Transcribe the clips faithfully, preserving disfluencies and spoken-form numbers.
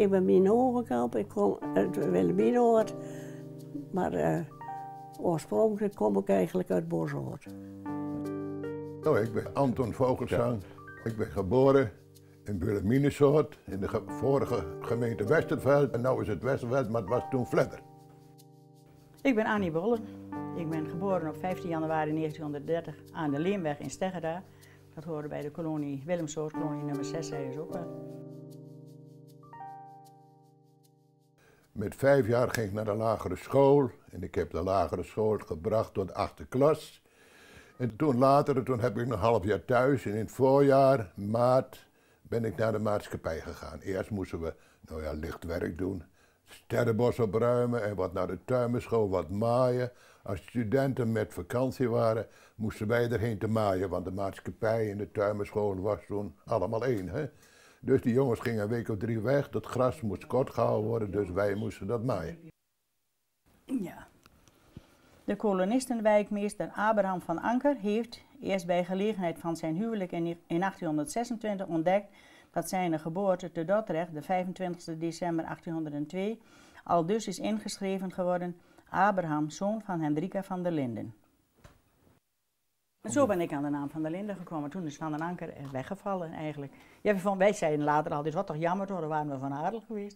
Ik ben Minovenkamp, ik kom uit Wilhelminahoort, maar uh, oorspronkelijk kom ik eigenlijk uit Bozoort. Nou, ik ben Anton Vogelsang. Ik ben geboren in Wilhelminahoort, in de ge vorige gemeente Westerveld. En nu is het Westerveld, maar het was toen Vledder. Ik ben Annie Bolle. Ik ben geboren op vijftien januari negentienhonderddertig aan de Leemweg in Steggeda. Dat hoorde bij de kolonie Willemsoort, kolonie nummer zes, zei is ook wel. Met vijf jaar ging ik naar de lagere school en ik heb de lagere school gebracht tot de achtste klas. En toen later, toen heb ik een half jaar thuis en in het voorjaar, maart, ben ik naar de maatschappij gegaan. Eerst moesten we, nou ja, licht werk doen, sterrenbos opruimen en wat naar de tuinbouwschool, wat maaien. Als studenten met vakantie waren, moesten wij erheen te maaien, want de maatschappij en de tuinbouwschool was toen allemaal één. Hè? Dus die jongens gingen een week of drie weg, dat gras moest kort gehouden worden, dus wij moesten dat maaien. Ja. De kolonistenwijkmeester Abraham van Anker heeft, eerst bij gelegenheid van zijn huwelijk in achttienhonderdzesentwintig, ontdekt dat zijn geboorte te Dordrecht, de vijfentwintigste december achttienhonderdtwee, al dus is ingeschreven geworden Abraham, zoon van Hendrika van der Linden. En zo ben ik aan de naam van der Linden gekomen. Toen is Van den Anker weggevallen eigenlijk. Ja, wij zeiden later al, dit was toch jammer toch, dan waren we van adel geweest.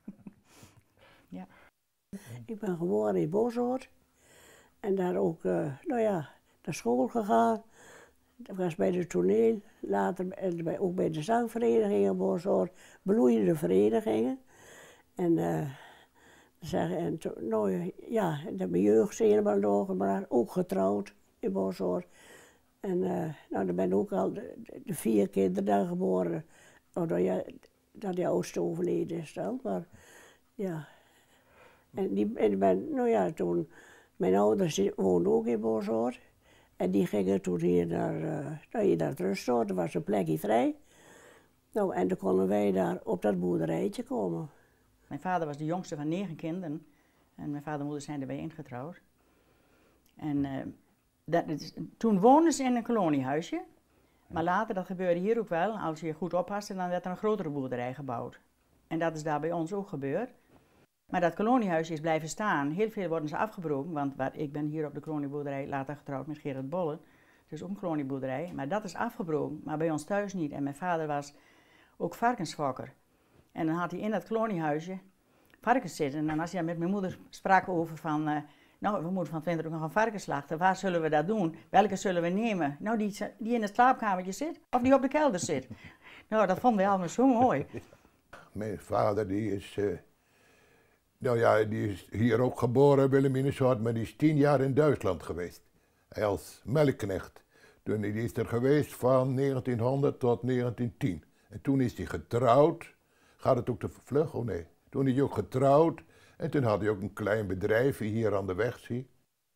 Ja. Ik ben geboren in Bozoort en daar ook, uh, nou ja, naar school gegaan. Dat was bij de toneel, later bij, ook bij de zangvereniging in Bozoort, bloeiende verenigingen. En, uh, zeggen, en to, nou ja, ik heb mijn jeugd helemaal doorgebracht, ook getrouwd in Bozoort. En uh, nou, dan ben ik ook al de, de vier kinderen daar geboren, oh, dat, ja, dat die oudste overleden is dan, maar ja. En, die, en ben, nou ja, toen, mijn ouders woonden ook in Bozoort. En die gingen toen hier naar, uh, nou, hier naar het rustsoort, er was een plekje vrij. Nou, en dan konden wij daar op dat boerderijtje komen. Mijn vader was de jongste van negen kinderen. En mijn vader en moeder zijn erbij ingetrouwd. En uh, dat is, toen woonden ze in een koloniehuisje. Maar later, dat gebeurde hier ook wel, als je goed oppaste, dan werd er een grotere boerderij gebouwd. En dat is daar bij ons ook gebeurd. Maar dat koloniehuisje is blijven staan. Heel veel worden ze afgebroken, want waar, ik ben hier op de kolonieboerderij later getrouwd met Gerard Bolle. Het is ook een kolonieboerderij, maar dat is afgebroken, maar bij ons thuis niet. En mijn vader was ook varkensfokker. En dan had hij in dat koloniehuisje varkens zitten. En als hij met mijn moeder sprak over van, uh, nou we moeten van het winter ook nog een varken slachten, waar zullen we dat doen? Welke zullen we nemen? Nou die, die in het slaapkamertje zit, of die op de kelder zit. Nou dat vonden we allemaal zo mooi. Mijn vader die is... Uh... Nou ja, die is hier ook geboren, Wilhelminahoort, maar die is tien jaar in Duitsland geweest. Hij als melkknecht. Toen die is er geweest van negentienhonderd tot negentientien. En toen is hij getrouwd. Gaat het ook te vlug? Oh nee. Toen is hij ook getrouwd. En toen had hij ook een klein bedrijfje hier aan de weg, zie.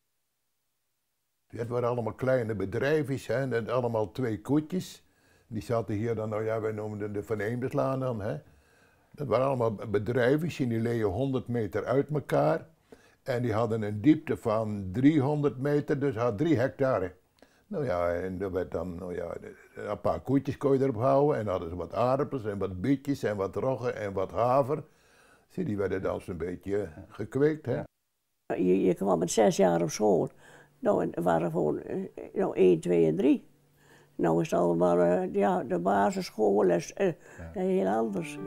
Het waren allemaal kleine bedrijfjes, hè, en allemaal twee koetjes. Die zaten hier dan, nou ja, wij noemden de Van Eemslaan dan, hè. Dat waren allemaal bedrijfjes en die legen honderd meter uit elkaar. En die hadden een diepte van driehonderd meter, dus had drie hectare. Nou ja, en er werd dan, nou ja, een paar koetjes kon je erop houden. En dan hadden ze wat aardappels en wat bietjes en wat roggen en wat haver. Zie, die werden dan zo'n beetje gekweekt, hè. Je, je kwam met zes jaar op school. Nou, en er waren gewoon nou, één, twee en drie. Nou is het allemaal, uh, ja, de basisschool is uh, ja. heel anders.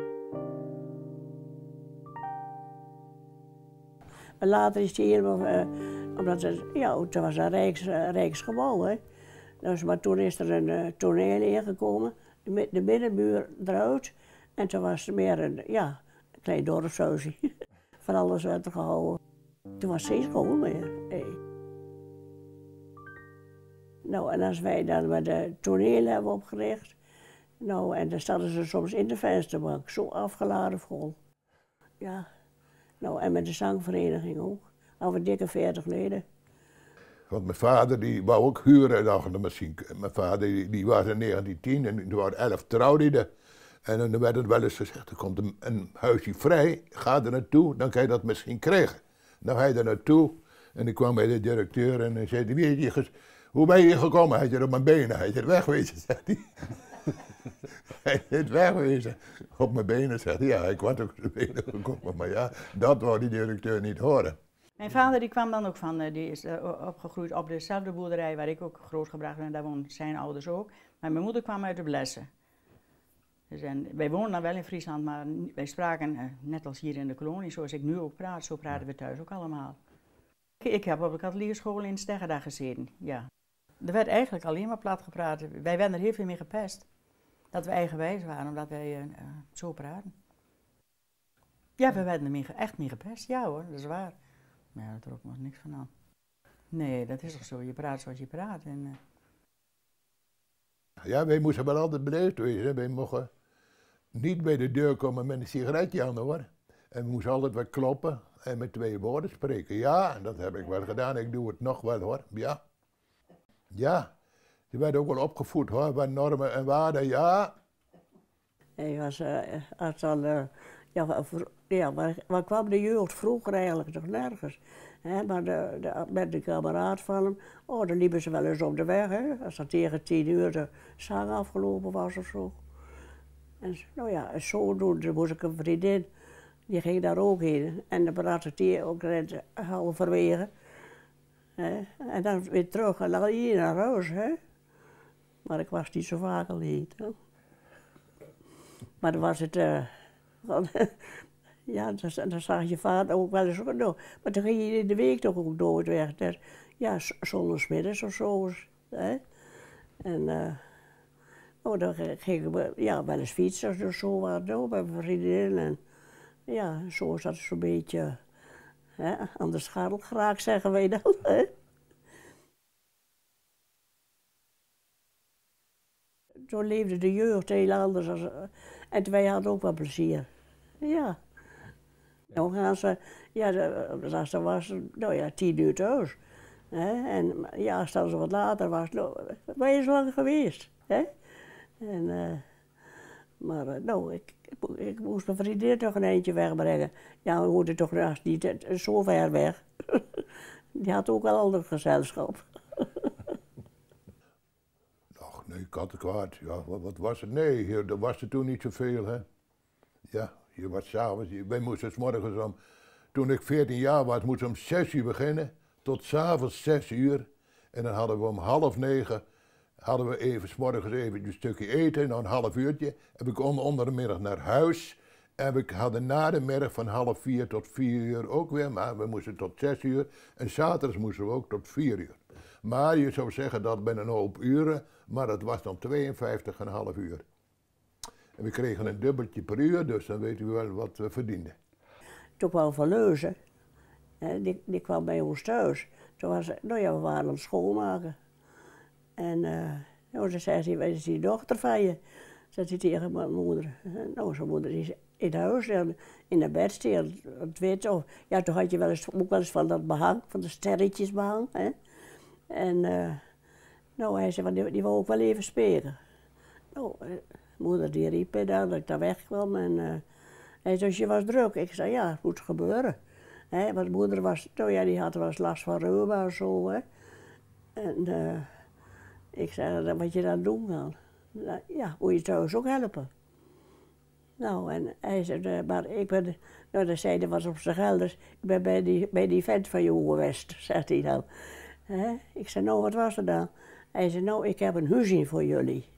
Maar later is hij helemaal, uh, omdat het, ja, het was een rijks, uh, rijksgebouw, hè. Dus, maar toen is er een uh, toneel ingekomen, de, de binnenmuur eruit. En toen was er meer een, ja, een klein dorpshuisje. Van alles werd er gehouden. Toen was geen school meer. Hey. Nou, en als wij dan met de toneel hebben opgericht, nou, en dan stonden ze soms in de vensterbank, zo afgeladen vol. Ja. Nou, en met de zangvereniging ook, al een dikke veertig leden. Want mijn vader die wou ook huren achter de machine. Mijn vader die, die was in negentien tien en toen waren elf trouwlieden. En dan werd het wel eens gezegd, er komt een, een huisje vrij, ga er naartoe, dan kan je dat misschien krijgen. Nou, hij er naartoe en ik kwam bij de directeur en hij zei, wie, hoe ben je hier gekomen? Hij zei, op mijn benen, hij zei, wegwezen, zei hij. Hij is wegwezen. Op mijn benen zegt hij, ja, ik was ook op zijn benen gekomen. Maar ja, dat wou die directeur niet horen. Mijn vader die kwam dan ook van, uh, die is uh, opgegroeid op dezelfde boerderij waar ik ook grootgebracht ben. Daar woonden zijn ouders ook. Maar mijn moeder kwam uit de Blessen. Dus en, wij woonden dan wel in Friesland, maar wij spraken, uh, net als hier in de kolonie, zoals ik nu ook praat, zo praten we thuis ook allemaal. Ik, ik heb op de katholieke school in Steggerda gezeten, ja. Er werd eigenlijk alleen maar plat gepraat. Wij werden er heel veel mee gepest. Dat we eigenwijs waren, omdat wij uh, zo praten. Ja, we werden er mee, echt mee gepest, ja hoor, dat is waar. Maar ja, daar trok nog niks van aan. Nee, dat is toch zo, je praat zoals je praat. En, uh... Ja, wij moesten wel altijd beleefd wezen. Wij mochten niet bij de deur komen met een sigaretje aan hoor. En we moesten altijd wat kloppen en met twee woorden spreken. Ja, dat heb ik wel gedaan, ik doe het nog wel hoor, ja. Ja, die werden ook wel opgevoed hoor, bij normen en waarden, ja. Hij was, uh, als dan, uh, ja, ja, waar, waar kwam de jeugd vroeger eigenlijk nog nergens. Hè? Maar de, de, met de kameraad van hem, oh, dan liepen ze wel eens op de weg, hè? Als dat tegen tien uur de zang afgelopen was of zo. En nou ja, zodoende moest ik een vriendin, die ging daar ook heen. En dan praatte die ook net halverwege. Hè? En dan weer terug en dan hier naar huis, hè. Maar ik was niet zo vaak alleen. Hè? Maar dan was het, uh, ja, dan, dan zag je vader ook wel eens door. Maar dan ging je in de week toch ook nooit weg. Dus, ja, zondagsmiddags of zo. Hè? En uh, oh, dan gingen we ja, wel eens fietsen of zo wat doen bij mijn vriendin. En ja, zo is dat zo'n beetje hè, aan de schadel geraakt, zeggen wij dan. Hè? Zo leefde de jeugd heel anders. Als, en wij hadden ook wel plezier. Ja. Dan gaan ze, ja, de, als er was, nou ja, tien uur thuis. Hè? En ja, als dat wat later was, nou, ben je zo lang geweest. Hè? En, uh, maar uh, nou, ik, ik, ik moest mijn vriendin toch een eindje wegbrengen. Ja, we hoorden toch naast niet zo ver weg. Die had ook wel ander gezelschap. Nee, kattenkwaad. Ja, wat, wat was het? Nee, hier, er was er toen niet zoveel, hè. Ja, hier was s'avonds, wij moesten 's morgens om, toen ik veertien jaar was, moesten we om zes uur beginnen, tot s'avonds zes uur. En dan hadden we om half negen, hadden we even 's morgens even een stukje eten, nog een half uurtje. En we konden onder de middag naar huis. En we hadden na de middag van half vier tot vier uur ook weer, maar we moesten tot zes uur. En zaterdags moesten we ook tot vier uur. Maar je zou zeggen dat ben een hoop uren, maar dat was dan tweeënvijftig komma vijf uur. En we kregen een dubbeltje per uur, dus dan weten we wel wat we verdienden. Toen kwam Van Leuzen, die, die kwam bij ons thuis. Toen was, nou ja, we waren aan het schoonmaken. En uh, nou, toen zei hij, wij is die dochter van je? Zei hij tegen mijn moeder. Nou, zijn moeder is in huis, in de bed staan, het weet of. Ja, toen had je wel eens, ook wel eens van dat behang, van de sterretjesbehang. Hè? En uh, nou, hij zei, die, die wou ook wel even spelen. Nou, uh, moeder die riep me dan dat ik daar wegkwam en uh, hij zei, je was druk. Ik zei, ja, het moet gebeuren. Hè? Want moeder was, nou ja, die had wel eens last van reuma en zo. Hè? En uh, ik zei, wat je dan doen kan. Nou, ja, moet je thuis ook helpen. Nou, en hij zei, maar ik ben, nou, dat zei hij was op zijn gelders, ik ben bij die, bij die vent van Jonge West, zegt hij dan. He? Ik zei, nou, wat was er dan? Hij zei, nou, ik heb een huisje voor jullie.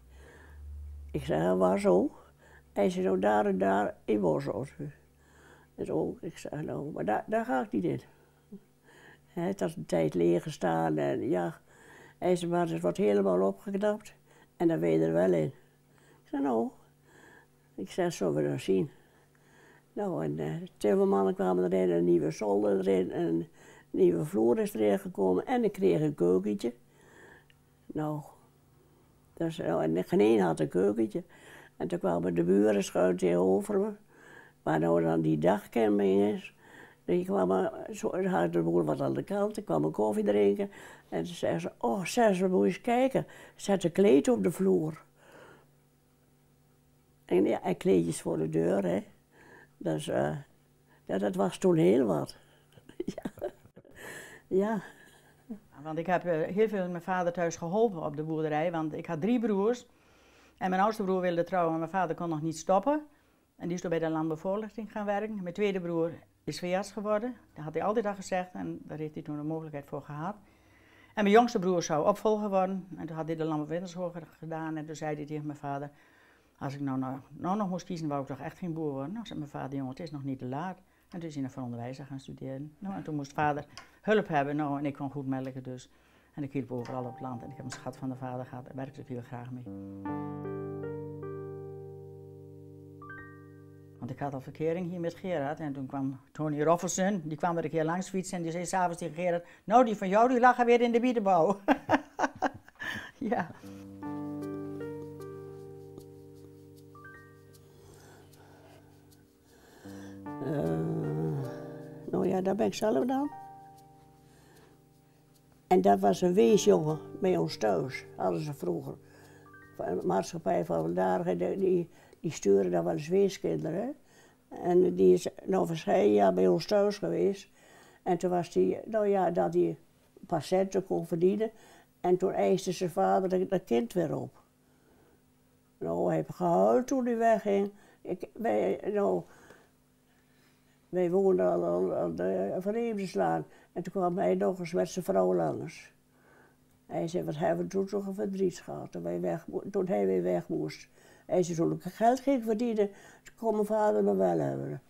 Ik zei, waar zo? Hij zei, nou, daar en daar in Boshart. Zo, ik zei, nou, maar daar, daar ga ik niet in. He, het had een tijd leeg gestaan en ja, hij zei, maar het wordt helemaal opgeknapt en dan ben je er wel in. Ik zei, nou, ik zei, zullen we dat zien? Nou, en de timmermannen kwamen erin, een nieuwe zolder erin, een nieuwe vloer is erin gekomen en ik kreeg een keukentje. Nou, dus, en geen één had een keukentje. En toen kwamen de buren schuin tegenover me, waar nou dan die dagcamping is. Die kwamen, zo had de boel wat aan de kant, ik kwam een koffie drinken. En toen zei ze, oh, zei ze, moet je eens kijken, zet een kleed op de vloer. En ja, en kleedjes voor de deur, hè. Dus uh, ja, dat was toen heel wat. Ja. Ja. Want ik heb uh, heel veel met mijn vader thuis geholpen op de boerderij, want ik had drie broers. En mijn oudste broer wilde trouwen, maar mijn vader kon nog niet stoppen. En die is toen bij de landbouwvoorlichting gaan werken. Mijn tweede broer is veearts geworden. Dat had hij altijd al gezegd en daar heeft hij toen de mogelijkheid voor gehad. En mijn jongste broer zou opvolger worden. En toen had hij de landbouwwetenschool gedaan. En toen zei hij tegen mijn vader, als ik nou, nou, nou nog moest kiezen, wou ik toch echt geen boer worden. Nou zei mijn vader, jongen, het is nog niet te laat. En toen is hij naar onderwijzer gaan studeren. Nou, en toen moest vader hulp hebben. Nou, en ik kon goed melken dus. En ik hielp overal op het land. En ik heb een schat van de vader gehad. Daar werkte ik heel graag mee. Want ik had al verkering hier met Gerard. En toen kwam Tony Roffelsen. Die kwam er een keer langs fietsen. En die zei s'avonds tegen Gerard, nou die van jou die lag weer in de bietenbouw. Ja. Uh, nou ja, daar ben ik zelf dan. En dat was een weesjongen bij ons thuis, hadden ze vroeger. De maatschappij van vandaag, die, die, die sturen dan wel eens weeskinderen. En die is nou verschillende jaar bij ons thuis geweest. En toen was die, nou ja, dat hij een paar centen kon verdienen. En toen eiste zijn vader dat, dat kind weer op. Nou, hij heeft gehuild toen hij wegging. Ik, wij, nou, wij woonden al, al aan de Vreemdeslaan. En toen kwam hij nog eens met zijn vrouw langs. Hij zei, wat hebben we toen toch een verdriet gehad, toen, wij weg, toen hij weer weg moest. Hij zei, toen ik geld ging verdienen, kon mijn vader me wel hebben.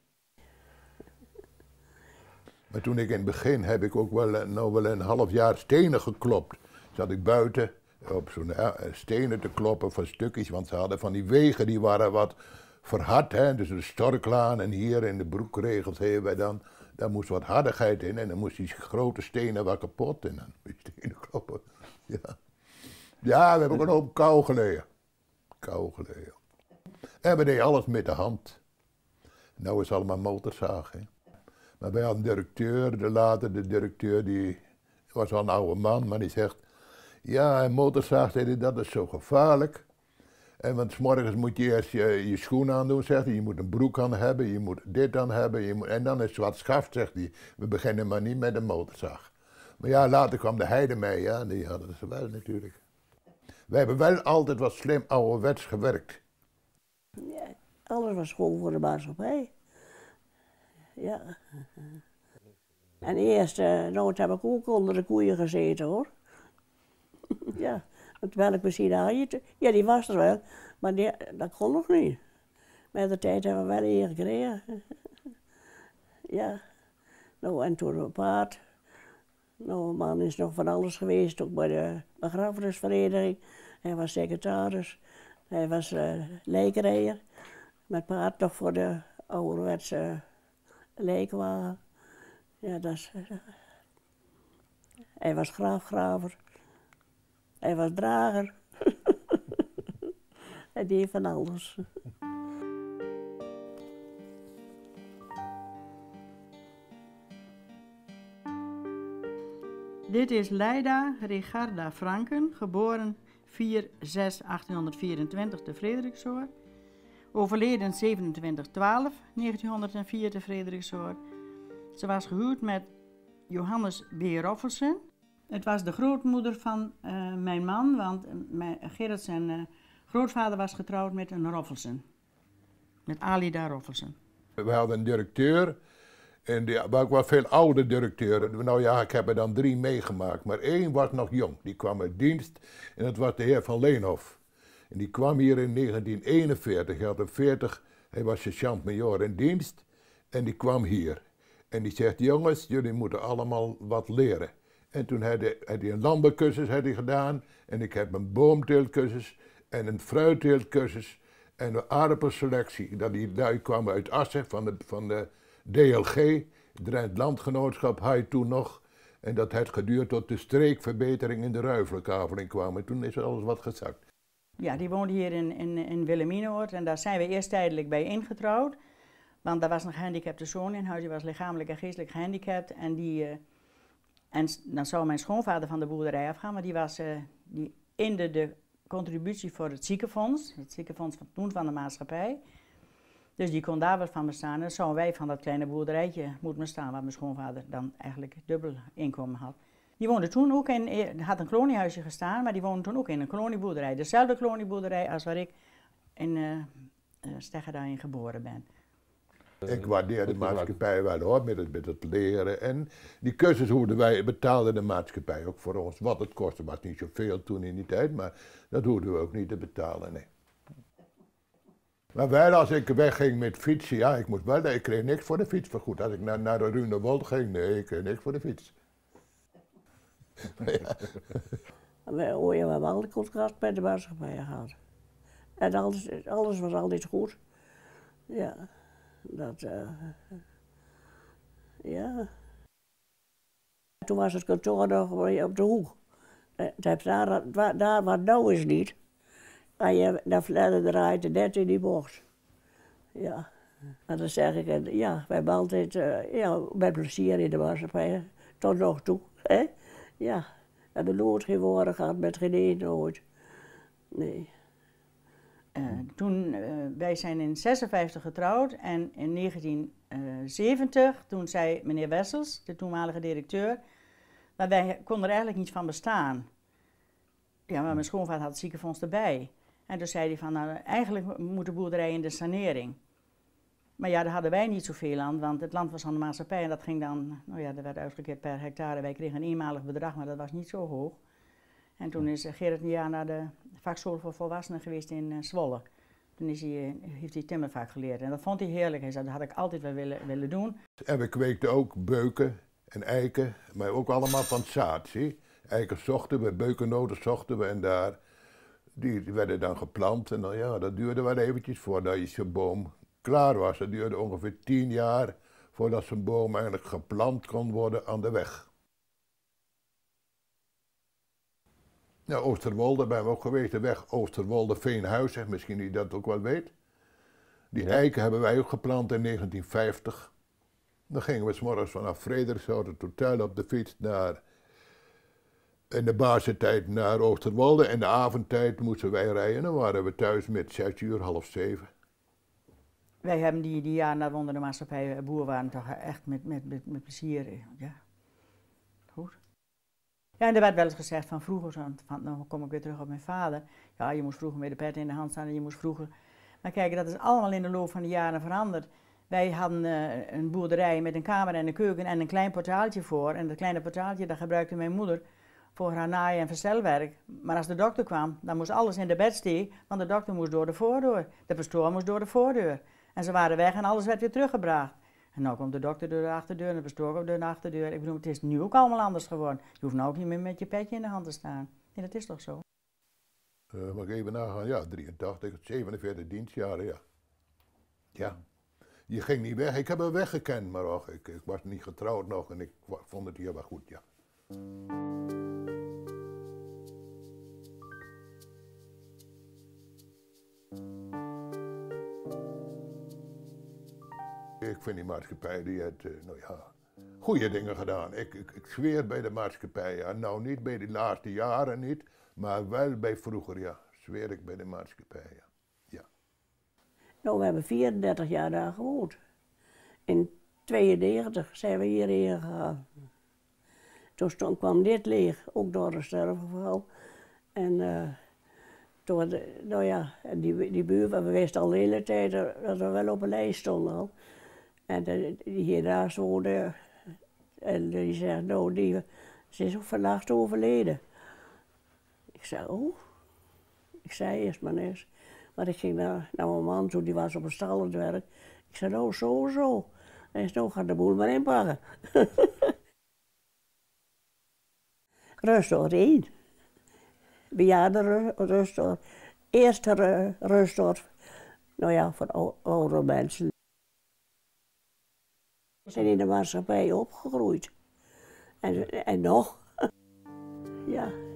Maar toen ik in het begin heb ik ook wel, nou wel een half jaar stenen geklopt. Zat ik buiten op zo'n stenen te kloppen van stukjes, want ze hadden van die wegen die waren wat verhard, hè? Dus de Storklaan en hier in de Broekregels hebben wij dan, daar moest wat hardigheid in en dan moest die grote stenen wat kapot en dan moest je stenen kloppen. Ja. Ja, we hebben ook een hoop kou geleden. Kou geleden. En we deden alles met de hand. Nou is het allemaal motorzaag, hè. Maar wij hadden een directeur, de later de directeur, die was wel een oude man, maar die zegt, ja, een motorzaag, zei hij, dat is zo gevaarlijk. En want 's morgens moet je eerst je, je schoen aandoen, zegt hij, je moet een broek aan hebben, je moet dit aan hebben, je moet, en dan is het wat schaft, zegt hij, we beginnen maar niet met een motorzaag. Maar ja, later kwam de heide mee, ja, die hadden ze wel natuurlijk. We hebben wel altijd wat slim ouderwets gewerkt. Ja, alles was gewoon voor de maatschappij. Ja. En eerst, uh, nooit heb ik ook onder de koeien gezeten hoor. Ja, het melkmachine had je, ja die was er wel, maar die, dat kon nog niet. Met de tijd hebben we wel eer gekregen. Ja, nou en toen een paard. Nou, een man is nog van alles geweest, ook bij de begrafenisvereniging. Hij was secretaris, hij was uh, lijkenrijder. Met paard nog voor de ouderwetse lijkwagen. Ja, dat is, uh, hij was graafgraver. Hij was drager. Hij deed van alles. Dit is Leida Regarda Franken, geboren vier zes achttienhonderdvierentwintig te Frederiksoord. Overleden zevenentwintig twaalf negentienhonderdvier te Frederiksoord. Ze was gehuwd met Johannes B. Roffelsen. Het was de grootmoeder van uh, mijn man, want uh, mijn, Gerard zijn uh, grootvader was getrouwd met een Roffelsen. Met Alida Roffelsen. We hadden een directeur, en die, maar ook wel veel oude directeuren. Nou ja, ik heb er dan drie meegemaakt, maar één was nog jong. Die kwam uit dienst en dat was de heer Van Leenhof. En die kwam hier in negentien eenenveertig, hij had een veertig, hij was sergeant-majoor in dienst en die kwam hier. En die zegt, jongens, jullie moeten allemaal wat leren. En toen had hij, had hij een landbouwcursus had hij gedaan en ik heb een boomteeltcursus en een fruitteeltcursus en een aardappelselectie. Dat die lui kwamen uit Assen van de, van de D L G, Drents Landgenootschap, had hij toen nog. En dat had geduurd tot de streekverbetering in de Ruivelenkaveling kwam. En toen is alles wat gezakt. Ja, die woonde hier in, in, in Wilhelminaoord en daar zijn we eerst tijdelijk bij ingetrouwd. Want daar was een gehandicapte zoon in huis, die was lichamelijk en geestelijk gehandicapt. En, die, uh, en dan zou mijn schoonvader van de boerderij afgaan, maar die was uh, die inde de contributie voor het ziekenfonds. Het ziekenfonds van toen van de maatschappij. Dus die kon daar wel van bestaan. En dan zouden wij van dat kleine boerderijtje moeten bestaan, waar mijn schoonvader dan eigenlijk dubbel inkomen had. Die woonde toen ook in, er had een koloniehuisje gestaan, maar die woonde toen ook in een kolonieboerderij. Dezelfde kolonieboerderij als waar ik in uh, uh, Steggerdain geboren ben. Ik waardeer de maatschappij wel hoor, met het, met het leren. En die cursus hoorden wij, betaalde de maatschappij ook voor ons. Wat het kostte was niet zoveel toen in die tijd, maar dat hoorden we ook niet te betalen, nee. Maar wel als ik wegging met fietsen, ja, ik moest wel, ik kreeg niks voor de fiets vergoed. Als ik naar, naar de Runewold ging, nee, ik kreeg niks voor de fiets. Ja. We, oh ja, we hebben altijd contract met de maatschappij gehad. En alles, alles was altijd goed. Ja, dat, uh, ja. Toen was het kantoor nog op de hoek. Daar, daar wat nou is niet. En je naar verder draait net in die bocht. Ja, en dan zeg ik, ja, we hebben altijd, uh, ja, met plezier in de maatschappij, tot nog toe. Hè? Ja, we hebben nooit geen woorden gehad, met geen één nooit. Nee. Uh, toen, uh, wij zijn in zesenvijftig getrouwd en in negentien zeventig, toen zei meneer Wessels, de toenmalige directeur, maar wij konden er eigenlijk niet van bestaan. Ja, maar mijn schoonvader had het ziekenfonds erbij. En toen zei hij van, nou, eigenlijk moet de boerderij in de sanering. Maar ja, daar hadden wij niet zoveel aan, want het land was aan de maatschappij en dat ging dan, nou ja, dat werd uitgekeerd per hectare. Wij kregen een eenmalig bedrag, maar dat was niet zo hoog. En toen is Gerrit een jaar naar de vakschool voor volwassenen geweest in uh, Zwolle. Toen is hij, uh, heeft hij timmervak geleerd en dat vond hij heerlijk. Hij zei, dat had ik altijd wel willen, willen doen. En we kweekten ook beuken en eiken, maar ook allemaal van zaad, zie. Eiken zochten we, beukennoten zochten we en daar, die, die werden dan geplant. En dan, ja, dat duurde wel eventjes voordat je zo'n boom klaar was. Dat duurde ongeveer tien jaar voordat zo'n boom eigenlijk geplant kon worden aan de weg. Nou, Oosterwolde ben we ook geweest, de weg Oosterwolde-Veenhuizen, misschien die dat ook wel weet. Die ja. eiken hebben wij ook geplant in negentien vijftig. Dan gingen we 's morgens vanaf Frederikshout het hotel op de fiets naar, in de basistijd naar Oosterwolde. En de avondtijd moesten wij rijden, dan waren we thuis met zes uur, half zeven. Wij hebben die, die jaren dat we onder de maatschappij boer waren toch echt met, met, met, met plezier, ja, goed. Ja, en er werd wel eens gezegd van vroeger, van, dan kom ik weer terug op mijn vader. Ja, je moest vroeger met de pet in de hand staan en je moest vroeger. Maar kijk, dat is allemaal in de loop van de jaren veranderd. Wij hadden uh, een boerderij met een kamer en een keuken en een klein portaaltje voor. En dat kleine portaaltje, dat gebruikte mijn moeder voor haar naaien en verstelwerk. Maar als de dokter kwam, dan moest alles in de bedsteek, want de dokter moest door de voordeur. De pastoor moest door de voordeur. En ze waren weg en alles werd weer teruggebracht. En nu komt de dokter door de achterdeur en de pastoor door de achterdeur. Ik bedoel, het is nu ook allemaal anders geworden. Je hoeft nou ook niet meer met je petje in de hand te staan. Nee, dat is toch zo? Uh, mag ik even nagaan? Ja, drieëntachtig, zevenenveertig dienstjaren, ja. Ja. Je ging niet weg. Ik heb een weg gekend, maar och, ik, ik was niet getrouwd nog en ik vond het hier wel goed, ja. Ik vind die maatschappij, die heeft, nou ja, goede dingen gedaan. Ik, ik, ik zweer bij de maatschappij, ja. Nou niet bij de laatste jaren niet, maar wel bij vroeger, ja. Zweer ik bij de maatschappij, ja. ja. Nou, we hebben vierendertig jaar daar gewoond. In tweeënnegentig zijn we hierheen gegaan. Toen stond, kwam dit leeg, ook door een sterfgeval. En uh, toen, nou ja, die, die buurman, we wisten al de hele tijd dat we wel op een lijst stonden al. En de, die hiernaast woonde, en die zegt, nou, die, ze is ook vannacht overleden. Ik zei, oh. Ik zei eerst maar niks. Maar ik ging naar, naar mijn man toe, die was op een stal aan het werk. Ik zei, nou, zo, zo. Hij zei, nou, ga de boel maar inpakken. Rustdorp één. Bejaarden Rustdorp. Eerste Rustdorp, nou ja, voor oude mensen. We zijn in de maatschappij opgegroeid. En, en nog. Ja.